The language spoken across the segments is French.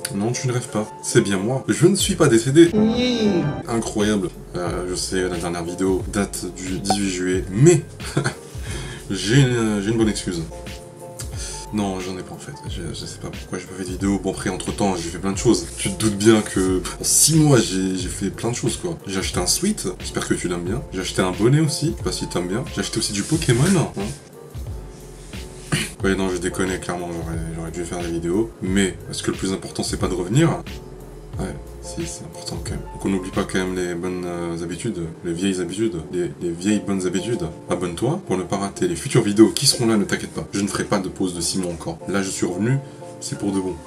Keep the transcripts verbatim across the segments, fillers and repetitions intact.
Non, tu ne rêves pas. C'est bien moi. Je ne suis pas décédé. Mmh. Incroyable. Euh, je sais, la dernière vidéo date du dix-huit juillet, mais j'ai une, j'ai une bonne excuse. Non, j'en ai pas en fait. Je, je sais pas pourquoi j'ai pas fait de vidéo. Bon, après, entre temps, j'ai fait plein de choses. Tu te doutes bien que en six mois, j'ai fait plein de choses quoi. J'ai acheté un sweat, j'espère que tu l'aimes bien. J'ai acheté un bonnet aussi, je sais pas si tu aimes bien. J'ai acheté aussi du Pokémon. Hein. Ouais, non, je déconne, clairement, j'aurais dû faire la vidéo. Mais, est-ce que le plus important, c'est pas de revenir? Ouais, si, c'est important quand même. Donc on n'oublie pas quand même les bonnes euh, habitudes, les vieilles habitudes, les, les vieilles bonnes habitudes. Abonne-toi pour ne pas rater les futures vidéos qui seront là, ne t'inquiète pas. Je ne ferai pas de pause de six mois encore. Là, je suis revenu, c'est pour de bon.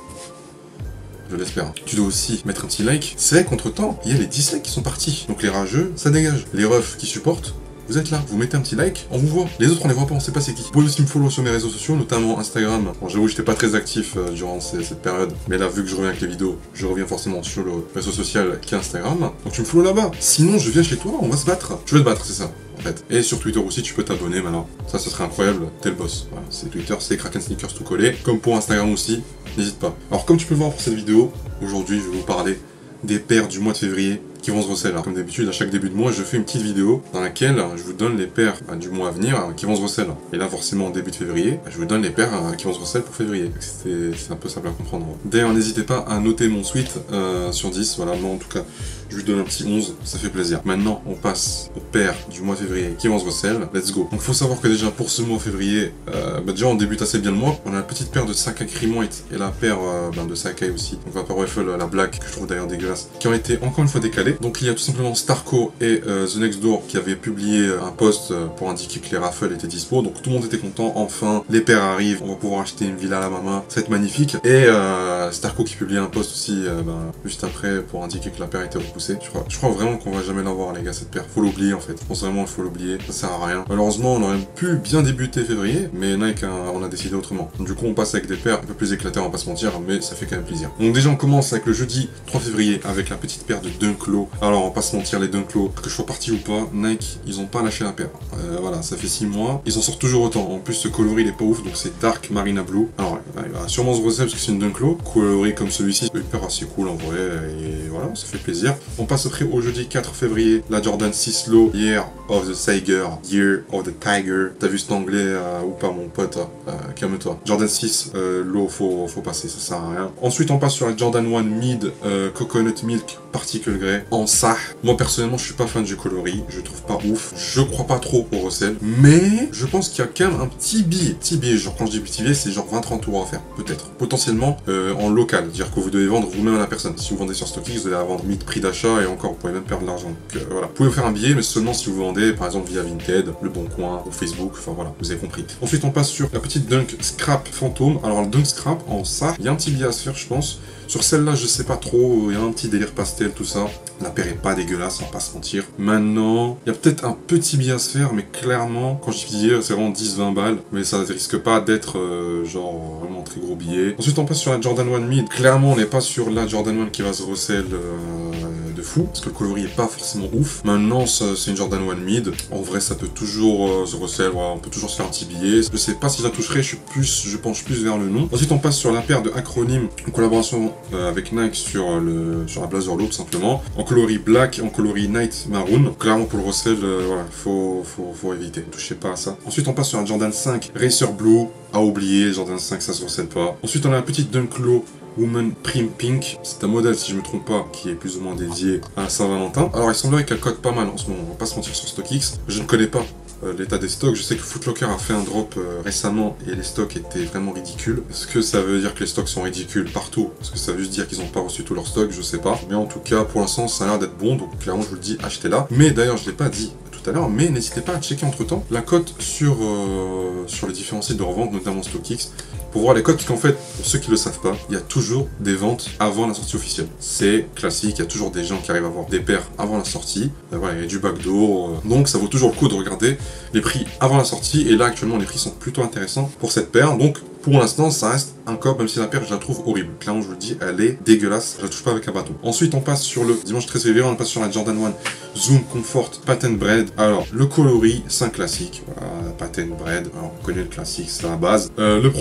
Je l'espère. Tu dois aussi mettre un petit like. C'est vrai qu'entre-temps, il y a les dislikes qui sont partis. Donc les rageux, ça dégage. Les refs qui supportent, vous êtes là, vous mettez un petit like, on vous voit. Les autres, on les voit pas, on sait pas c'est qui. Vous pouvez aussi me follow sur mes réseaux sociaux, notamment Instagram. Bon, j'avoue, j'étais pas très actif euh, durant ces, cette période, mais là, vu que je reviens avec les vidéos, je reviens forcément sur le réseau social qui est Instagram. Donc tu me follow là-bas. Sinon, je viens chez toi, on va se battre. Je vais te battre, c'est ça, en fait. Et sur Twitter aussi, tu peux t'abonner maintenant. Ça, ce serait incroyable. T'es le boss. Voilà, c'est Twitter, c'est Kraken Sneakers tout collé. Comme pour Instagram aussi, n'hésite pas. Alors, comme tu peux le voir pour cette vidéo, aujourd'hui, je vais vous parler des paires du mois de février qui vont se recéler. Comme d'habitude, à chaque début de mois, je fais une petite vidéo dans laquelle je vous donne les paires bah, du mois à venir euh, qui vont se recéler. Et là, forcément, au début de février, bah, je vous donne les paires euh, qui vont se recéler pour février. C'est un peu simple à comprendre. D'ailleurs, n'hésitez pas à noter mon suite euh, sur dix. Voilà, moi, en tout cas, je vous donne un petit onze, ça fait plaisir. Maintenant, on passe aux paires du mois de février qui vont se recéler. Let's go. Donc, faut savoir que déjà, pour ce mois de février, euh, bah, déjà, on débute assez bien le mois. On a la petite paire de Sakai Cream White et la paire euh, bah, de Sakai aussi. Donc, la paire Waffle, la Black, que je trouve d'ailleurs dégueulasse, qui ont été encore une fois décalées. Donc, il y a tout simplement Starco et euh, The Next Door qui avaient publié un post pour indiquer que les raffles étaient dispo, donc tout le monde était content, enfin les paires arrivent, on va pouvoir acheter une villa à la mama, ça va être magnifique. Et euh, Starco qui publiait un post aussi euh, ben, juste après pour indiquer que la paire était repoussée. Je crois, je crois vraiment qu'on va jamais l'avoir les gars cette paire, faut l'oublier en fait, je pense vraiment qu'il faut l'oublier, ça sert à rien. Malheureusement on aurait pu bien débuter février, mais Nike hein, on a décidé autrement. Donc, du coup on passe avec des paires un peu plus éclatées, on va pas se mentir, mais ça fait quand même plaisir. Donc déjà on commence avec le jeudi trois février avec la petite paire de Dunk Low. Alors on passe mentir, les Dunk Low, que je sois parti ou pas, Nike, ils ont pas lâché la paire. Euh, voilà, ça fait six mois, ils en sortent toujours autant. En plus, ce coloris, il est pas ouf, donc c'est Dark Marina Blue. Alors, il va sûrement se recéler parce que c'est une Dunk Low. Coloris comme celui-ci, c'est hyper assez cool en vrai, et voilà, ça fait plaisir. On passe après au jeudi quatre février, la Jordan six Low, Year of the Tiger, Year of the Tiger. T'as vu cet anglais euh, ou pas, mon pote? euh, Calme-toi. Jordan six euh, Low, faut, faut passer, ça sert à rien. Ensuite, on passe sur la Jordan un Mid euh, Coconut Milk Particle Grey en S A. Moi personnellement je suis pas fan du coloris, je trouve pas ouf, je crois pas trop au recel, mais je pense qu'il y a quand même un petit billet, petit billet, genre quand je dis petit billet c'est genre vingt trente euros à faire, peut-être, potentiellement euh, en local, c'est-à-dire que vous devez vendre vous-même à la personne, si vous vendez sur StockX vous allez la vendre mille prix d'achat et encore vous pouvez même perdre de l'argent, donc euh, voilà, vous pouvez vous faire un billet mais seulement si vous vendez par exemple via Vinted, Le Bon Coin ou Facebook, enfin voilà, vous avez compris. Ensuite on passe sur la petite Dunk Scrap Fantôme, alors le Dunk Scrap en S A, il y a un petit billet à se faire je pense. Sur celle-là, je sais pas trop, il y a un petit délire pastel, tout ça. La paire est pas dégueulasse, on va pas se mentir. Maintenant, il y a peut-être un petit billet à se faire, mais clairement, quand je dis billet, c'est vraiment dix vingt balles. Mais ça risque pas d'être euh, genre vraiment un très gros billet. Ensuite, on passe sur la Jordan un Mid. Clairement, on n'est pas sur la Jordan un qui va se recel euh, de fou, parce que le coloris est pas forcément ouf. Maintenant, c'est une Jordan un Mid. En vrai, ça peut toujours euh, se recel, voilà, on peut toujours se faire un petit billet. Je sais pas si je la toucherai, je suis plus, je penche plus vers le nom. Ensuite, on passe sur la paire de Acronym, en collaboration Euh, avec Nike sur, le, sur la Blazer Low tout simplement, en coloris black, en coloris night maroon. Clairement pour le recel, euh, voilà, faut, faut, faut éviter, ne touchez pas à ça. Ensuite on passe sur un Jordan cinq Racer Blue, à oublier, Jordan cinq ça se recèle pas. Ensuite on a un petit Dunk Low Woman Prim Pink, c'est un modèle si je me trompe pas qui est plus ou moins dédié à Saint-Valentin. Alors il semblerait qu'elle cote pas mal en ce moment, on va pas se mentir sur StockX, je ne connais pas Euh, l'état des stocks. Je sais que Footlocker a fait un drop euh, récemment et les stocks étaient vraiment ridicules. Est-ce que ça veut dire que les stocks sont ridicules partout? Est-ce que ça veut juste dire qu'ils n'ont pas reçu tous leurs stocks? Je sais pas. Mais en tout cas, pour l'instant, ça a l'air d'être bon. Donc clairement, je vous le dis, achetez-la. Mais d'ailleurs, je l'ai pas dit tout à l'heure, mais n'hésitez pas à checker entre temps la cote sur, euh, sur les différents sites de revente, notamment StockX, pour voir les cotes, parce qu'en fait, pour ceux qui le savent pas, il y a toujours des ventes avant la sortie officielle. C'est classique, il y a toujours des gens qui arrivent à avoir des paires avant la sortie. Euh, voilà, il y a du backdoor, euh, donc ça vaut toujours le coup de regarder les prix avant la sortie, et là actuellement les prix sont plutôt intéressants pour cette paire, donc pour l'instant ça reste un cop, même si la paire je la trouve horrible, clairement je vous le dis, elle est dégueulasse, je la touche pas avec un bâton. Ensuite on passe sur le dimanche treize février, on passe sur la Jordan un Zoom Comfort Patent Bread. Alors le coloris c'est un classique, voilà, Patent Bread, alors on connaît le classique, c'est la base. Euh, le problème c'est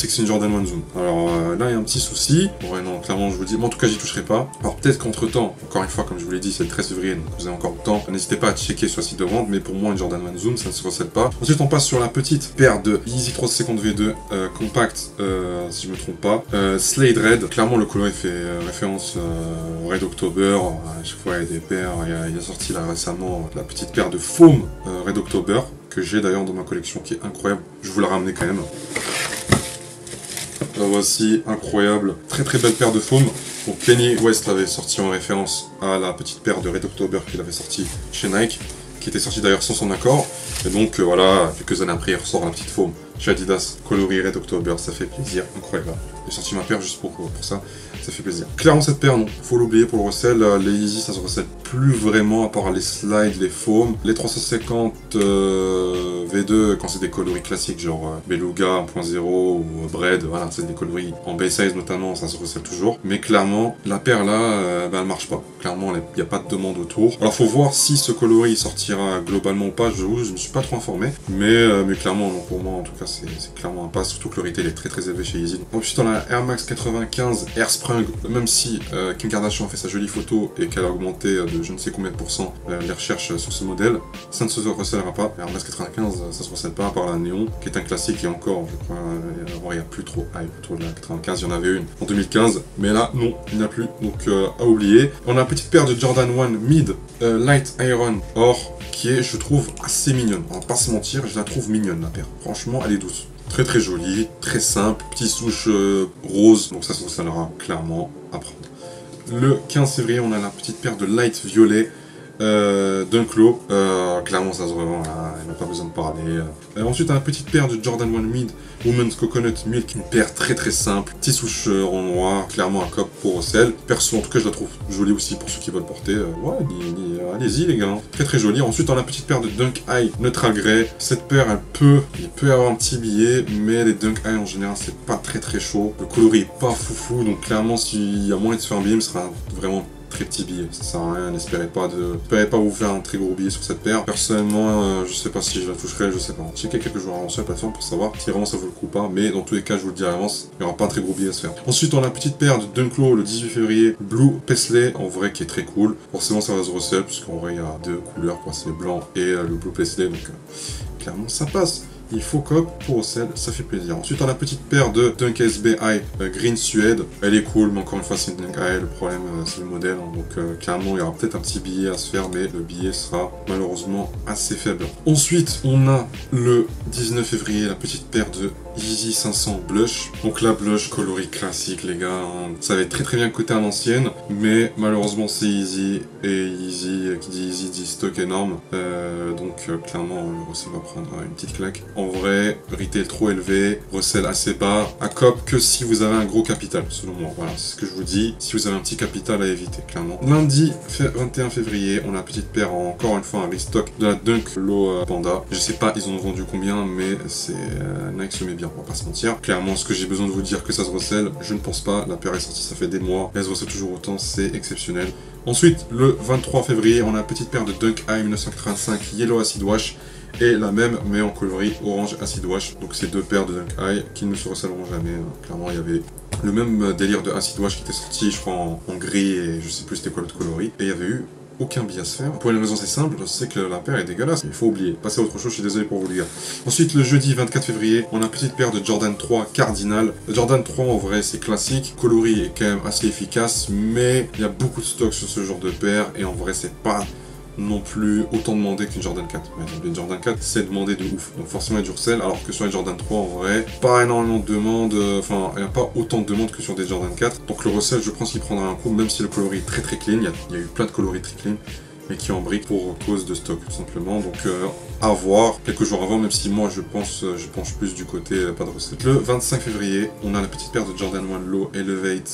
que c'est une Jordan un Zoom. Alors euh, là, il y a un petit souci. Ouais, non, clairement, je vous dis. Mais en tout cas, j'y toucherai pas. Alors peut-être qu'entre temps, encore une fois, comme je vous l'ai dit, c'est le treize février, donc vous avez encore le temps. N'hésitez pas à checker sur le site de vente, mais pour moi, une Jordan un Zoom, ça ne se recèle pas. Ensuite, on passe sur la petite paire de Yeezy trois cent cinquante V deux euh, compact, euh, si je me trompe pas. Euh, Slade Red. Clairement, le coloris fait euh, référence euh, au Red October. À chaque fois, il y a des paires. Il y a, il y a sorti là récemment la petite paire de foam euh, Red October, que j'ai d'ailleurs dans ma collection, qui est incroyable. Je vous la ramener quand même. La voici, incroyable. Très très belle paire de foam. Donc Kanye West l'avait sorti en référence à la petite paire de Red October qu'il avait sorti chez Nike, qui était sortie d'ailleurs sans son accord. Et donc euh, voilà, quelques années après, il ressort la petite foam chez Adidas, coloris Red October, ça fait plaisir, incroyable. J'ai sorti ma paire juste pour, pour ça, ça fait plaisir. Clairement cette paire, non, faut l'oublier pour le recel, les Yeezy ça se recèle plus vraiment, à part les slides, les foams. Les trois cent cinquante euh, V deux, quand c'est des coloris classiques, genre euh, Beluga un point zéro ou euh, Bread, voilà, c'est des coloris en base size notamment, ça se recèle toujours. Mais clairement, la paire là, euh, ben, elle marche pas. Clairement, il n'y a pas de demande autour. Alors faut voir si ce coloris sortira globalement ou pas, je ne me suis pas trop informé. Mais, euh, mais clairement, non, pour moi en tout cas, c'est clairement un pas, surtout que le retail est très très élevé chez Yeezy. Ensuite on a Air Max quatre-vingt-quinze Air Sprung, même si euh, Kim Kardashian a fait sa jolie photo et qu'elle a augmenté de je ne sais combien de pourcents euh, les recherches sur ce modèle, ça ne se recèlera pas. Air Max quatre-vingt-quinze, ça se recèle pas, à part la Néon, qui est un classique et encore, je crois, euh, il n'y a plus trop hype autour de la quatre-vingt-quinze, il y en avait une en deux mille quinze, mais là, non, il n'y en a plus, donc euh, à oublier. On a une petite paire de Jordan un Mid euh, Light Iron Or, qui est, je trouve, assez mignonne. On va pas se mentir, je la trouve mignonne, la paire. Franchement, elle est douce. Très très jolie, très simple, petite souche euh, rose, donc ça se recèlera clairement à prendre. Le quinze février, on a la petite paire de Light Violet euh, Dunklo. Euh, clairement, ça se revend, là, il n'y a pas besoin de parler. Euh, ensuite, on a la petite paire de Jordan un Mid Women's Coconut Milk, une paire très très simple, petite souche euh, en noir, clairement un cop pour recel. Perso, en tout cas, je la trouve jolie aussi pour ceux qui veulent porter. Euh, ouais, allez-y les gars, très très jolie. Ensuite, on a la petite paire de Dunk Eye Neutral Grey. Cette paire, elle peut, il peut y avoir un petit billet, mais les Dunk Eye en général, c'est pas très très chaud. Le coloris est pas foufou, donc clairement, s'il y a moyen de se faire un billet, ce sera vraiment très petit billet, ça sert à rien, n'espérez pas de, n'espérez pas vous faire un très gros billet sur cette paire. Personnellement, euh, je sais pas si je la toucherai, je sais pas. Checkez quelques jours avant sur la plateforme pour savoir si vraiment ça vaut le coup ou pas, mais dans tous les cas, je vous le dis à l'avance, il n'y aura pas un très gros billet à se faire. Ensuite, on a la petite paire de Dunklo le dix-huit février, Blue Paisley, en vrai qui est très cool. Forcément, ça va se recel, puisqu'en vrai, il y a deux couleurs, quoi, c'est le blanc et euh, le Blue Paisley, donc euh, clairement, ça passe. Il faut cop pour recel, ça fait plaisir. Ensuite, on a la petite paire de Dunk S B I euh, Green Suède. Elle est cool, mais encore une fois, c'est une Dunk I. Le problème, euh, c'est le modèle. Hein. Donc, euh, clairement, il y aura peut-être un petit billet à se faire, mais le billet sera malheureusement assez faible. Ensuite, on a le dix-neuf février, la petite paire de Yeezy cinq cents Blush. Donc, la blush coloris classique, les gars. Hein. Ça avait très très bien coté à l'ancienne, mais malheureusement, c'est Yeezy. Et Yeezy, qui dit Yeezy, dit stock énorme. Euh, donc, euh, clairement, le recel va prendre euh, une petite claque. En vrai, retail trop élevé, recel assez bas, à cop que si vous avez un gros capital, selon moi. Voilà, c'est ce que je vous dis. Si vous avez un petit capital à éviter, clairement. Lundi vingt et un février, on a une petite paire, encore une fois, un restock de la Dunk Low Panda. Je sais pas, ils en ont vendu combien, mais c'est euh, Nike se met bien, on va pas se mentir. Clairement, ce que j'ai besoin de vous dire que ça se recèle, je ne pense pas. La paire est sortie, ça fait des mois. Elle se recèle toujours autant, c'est exceptionnel. Ensuite, le vingt-trois février, on a une petite paire de Dunk Eye mille neuf cent quatre-vingt-cinq Yellow Acid Wash. Et la même, mais en coloris orange acid wash. Donc c'est deux paires de Dunk Eye qui ne se recèleront jamais. Clairement, il y avait le même délire de acid wash qui était sorti, je crois, en, en gris et je sais plus c'était quoi l'autre coloris. Et il y avait eu aucun billet à se faire. Pour une raison assez simple, je sais que la paire est dégueulasse. Il faut oublier. Passer à autre chose, je suis désolé pour vous le dire. Ensuite, le jeudi vingt-quatre février, on a une petite paire de Jordan trois Cardinal. Le Jordan trois, en vrai, c'est classique. Le coloris est quand même assez efficace, mais il y a beaucoup de stock sur ce genre de paire. Et en vrai, c'est pas non plus autant demandé qu'une Jordan quatre. Mais une Jordan quatre, c'est demandé de ouf. Donc forcément, il y a du recel, alors que sur les Jordan trois, en vrai, pas énormément de demandes. Enfin, il n'y a pas autant de demandes que sur des Jordan quatre. Donc le recel, je pense qu'il prendra un coup, même si le coloris est très très clean. Il y a, il y a eu plein de coloris très clean, mais qui en brique pour cause de stock, tout simplement. Donc euh, à voir quelques jours avant, même si moi je pense, je penche plus du côté euh, pas de recel. Le vingt-cinq février, on a la petite paire de Jordan un Low Elevate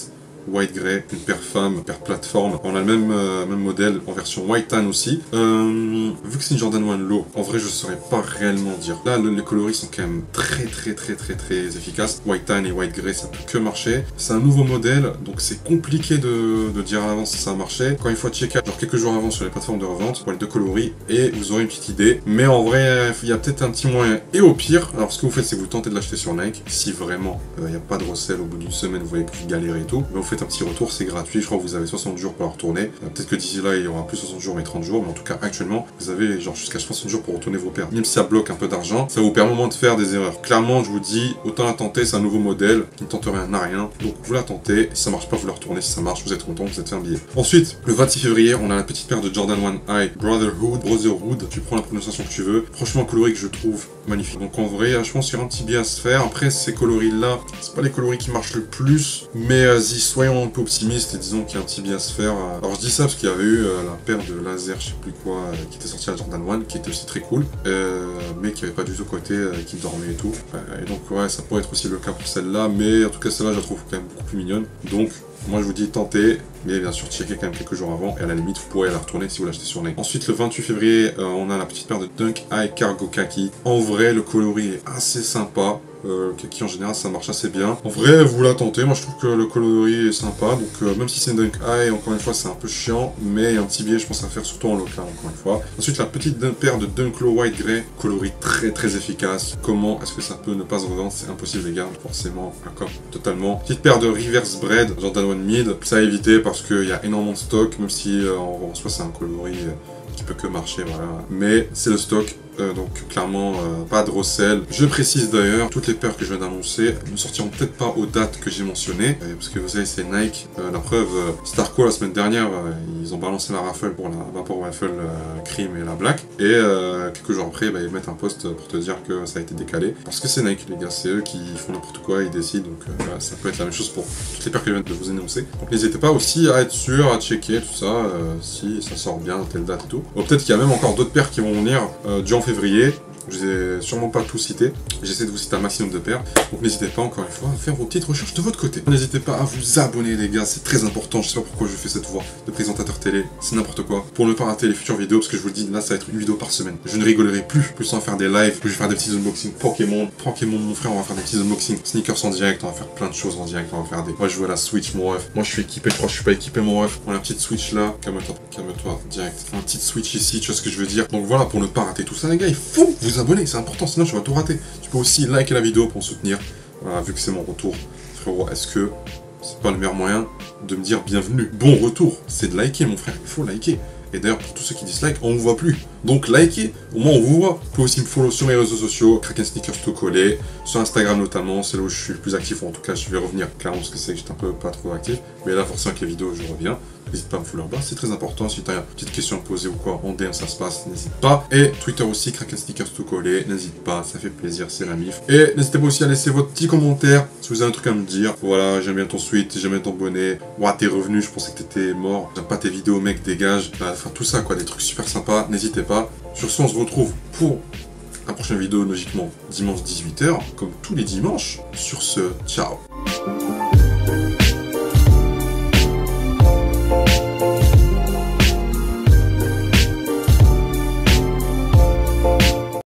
white grey, une paire femme, une paire plateforme. On a le même, euh, même modèle en version white tan aussi. Euh, vu que c'est une Jordan un Low, en vrai je saurais pas réellement dire. Là le, les coloris sont quand même très très très très très efficaces. White tan et white grey ça peut que marcher. C'est un nouveau modèle donc c'est compliqué de, de dire à l'avance si ça a marché. Quand il faut checker genre quelques jours avant sur les plateformes de revente pour les deux coloris et vous aurez une petite idée. Mais en vrai il y a peut-être un petit moyen. Et au pire, alors ce que vous faites c'est que vous tentez de l'acheter sur Nike. Si vraiment il euh, n'y a pas de recel au bout d'une semaine, vous voyez que vous galérez et tout, mais vous faites un petit retour, c'est gratuit. Je crois que vous avez soixante jours pour la retourner. Euh, peut-être que d'ici là il y aura plus soixante jours mais trente jours. Mais en tout cas actuellement vous avez genre jusqu'à soixante jours pour retourner vos paires. Même si ça bloque un peu d'argent, ça vous permet au moins de faire des erreurs. Clairement je vous dis, autant la tenter, c'est un nouveau modèle qui ne tente rien n'a rien. Donc vous la tentez, si ça marche pas vous la retournez, si ça marche vous êtes content, vous êtes fait un billet. Ensuite, le vingt-six février, on a la petite paire de Jordan un High Brotherhood, Brotherhood, tu prends la prononciation que tu veux. Franchement coloris que je trouve magnifique. Donc en vrai, je pense qu'il y a un petit bien à se faire. Après ces coloris là, c'est pas les coloris qui marchent le plus, mais vas-y, soyons un peu optimistes et disons qu'il y a un petit bien à se faire. Alors je dis ça parce qu'il y avait eu euh, la paire de laser, je sais plus quoi, euh, qui était sortie à Jordan un, qui était aussi très cool, euh, mais qui avait pas du tout côté euh, qui dormait et tout. Euh, et donc ouais, ça pourrait être aussi le cas pour celle-là, mais en tout cas celle-là je la trouve quand même beaucoup plus mignonne. Donc moi je vous dis tentez, mais bien sûr checkez quand même quelques jours avant, et à la limite vous pourrez la retourner si vous l'achetez sur Nike. Ensuite le vingt-huit février, euh, on a la petite paire de Dunk High Cargo Khaki. En vrai le coloris est assez sympa. Euh, qui en général ça marche assez bien. En vrai vous la tentez, moi je trouve que le coloris est sympa, donc euh, même si c'est une Dunk High, encore une fois c'est un peu chiant, mais il y a un petit biais je pense à faire surtout en local encore une fois. Ensuite la petite paire de Dunk Low White Grey, coloris très très efficace. Comment est-ce que ça peut ne pas se revendre? C'est impossible les gars, forcément, d'accord, totalement. Petite paire de Reverse Bread, Jordan un Mid, ça à éviter parce qu'il y a énormément de stock, même si euh, en, en soi c'est un coloris euh, qui peut que marcher, voilà. Mais c'est le stock. Euh, donc clairement euh, pas de recel. Je précise d'ailleurs, toutes les paires que je viens d'annoncer ne sortiront peut-être pas aux dates que j'ai mentionnées, euh, parce que vous savez c'est Nike. Euh, la preuve, euh, Starco la semaine dernière, euh, ils ont balancé la raffle pour la Vapor Waffle euh, Cream et la Black, et euh, quelques jours après bah, ils mettent un post pour te dire que ça a été décalé, parce que c'est Nike les gars, c'est eux qui font n'importe quoi, ils décident, donc euh, voilà, ça peut être la même chose pour toutes les paires que je viens de vous annoncer. Donc n'hésitez pas aussi à être sûr, à checker tout ça, euh, si ça sort bien à telle date et tout. Bon, peut-être qu'il y a même encore d'autres paires qui vont venir euh, durant février. Je vous ai sûrement pas tout cité. J'essaie de vous citer un maximum de paires. Donc n'hésitez pas encore une fois à faire vos petites recherches de votre côté. N'hésitez pas à vous abonner les gars, c'est très important. Je sais pas pourquoi je fais cette voix de présentateur télé. C'est n'importe quoi. Pour ne pas rater les futures vidéos, parce que je vous le dis, là ça va être une vidéo par semaine. Je ne rigolerai plus, plus sans faire des lives. Je vais faire des petits unboxings Pokémon. Pokémon mon frère, on va faire des petits unboxings sneakers en direct. On va faire plein de choses en direct. On va faire des... Moi je joue à la Switch mon ref. Moi je suis équipé, je crois que je suis pas équipé mon ref. On a la petite Switch là. Calme-toi, calme-toi, direct. Un petite Switch ici, tu vois ce que je veux dire. Donc voilà, pour ne pas rater tout ça les gars, il faut vous abonner, c'est important. Sinon tu vas tout rater. Tu peux aussi liker la vidéo pour me soutenir. Voilà, vu que c'est mon retour. Frérot, est-ce que c'est pas le meilleur moyen de me dire bienvenue? Bon retour, c'est de liker mon frère, il faut liker. Et d'ailleurs pour tous ceux qui dislike, on vous voit plus. Donc likez, au moins on vous voit. Vous pouvez aussi me follow sur mes réseaux sociaux, Kraken Sneakers tout collé, sur Instagram notamment, c'est là où je suis le plus actif, ou en tout cas je vais revenir clairement parce que c'est que j'étais un peu pas trop actif. Mais là forcément avec les vidéos je reviens. N'hésite pas à me follow là-bas, c'est très important. Si tu as une petite question à poser ou quoi, en D M ça se passe, n'hésite pas. Et Twitter aussi, Kraken Sneakers tout collé, n'hésite pas, ça fait plaisir, c'est la mif. Et n'hésitez pas aussi à laisser votre petit commentaire si vous avez un truc à me dire. Voilà, j'aime bien ton sweat, j'aime bien ton bonnet. Ouah, t'es revenu, je pensais que t'étais mort. J'aime pas tes vidéos, mec, dégage. Enfin, tout ça, quoi, des trucs super sympas, n'hésitez pas. Sur ce, on se retrouve pour la prochaine vidéo, logiquement, dimanche dix-huit heures, comme tous les dimanches. Sur ce, ciao.